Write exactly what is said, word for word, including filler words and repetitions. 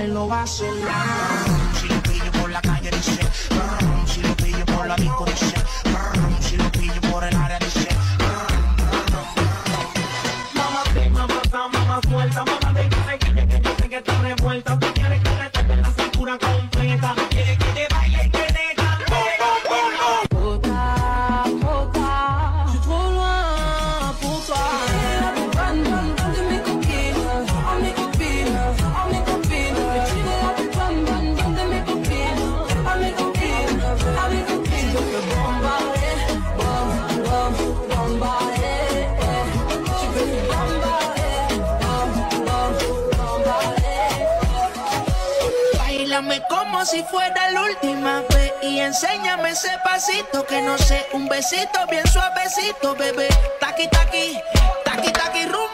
él lo va a hacer. Brr, si lo pillo por la calle dice, brr, si lo pillo por la disco dice, brr, si lo pillo por el área dice. Mamá, te mamá, mamá suelta, mamá, de que que que yo sé que está revuelta. Tú quieres que te toque la cintura completa, quieres que te baile y que te como si fuera la última vez y enséñame ese pasito que no sé, un besito bien suavecito, bebé. Taqui, taqui, taqui, taqui, rum.